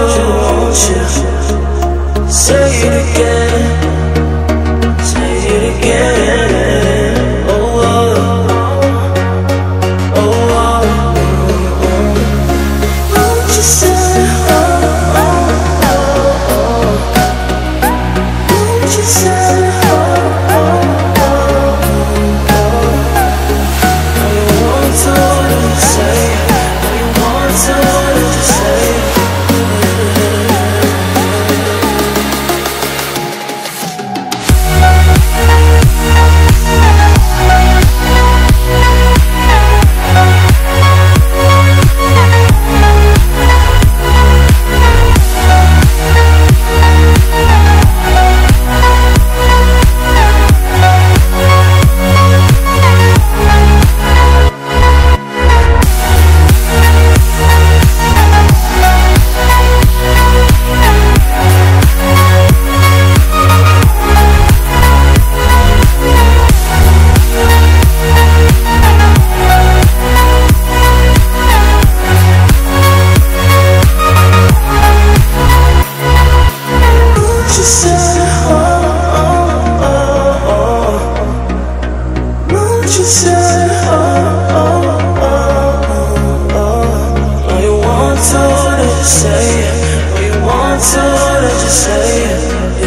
won't you? Say it again, say it again. Oh, oh, oh, oh, oh. Won't you say, oh, oh, oh, oh. Won't you say, oh, oh, oh, oh. I want to say, I want to say. Say it, we want to, let's just say it.